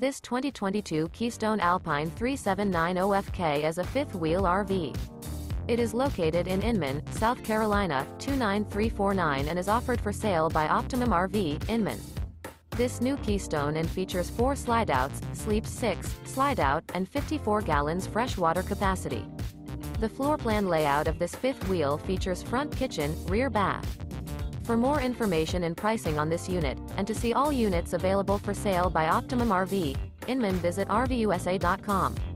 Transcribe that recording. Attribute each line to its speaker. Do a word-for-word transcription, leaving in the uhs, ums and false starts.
Speaker 1: This twenty twenty-two Keystone Alpine three seven nine zero F K is a fifth-wheel R V. It is located in Inman, South Carolina, two nine three four nine and is offered for sale by Optimum R V, Inman. This new Keystone and features four slideouts, sleeps six, slideout, and fifty-four gallons freshwater capacity. The floor plan layout of this fifth wheel features front kitchen, rear bath. For more information and pricing on this unit, and to see all units available for sale by Optimum R V, Inman, visit R V U S A dot com.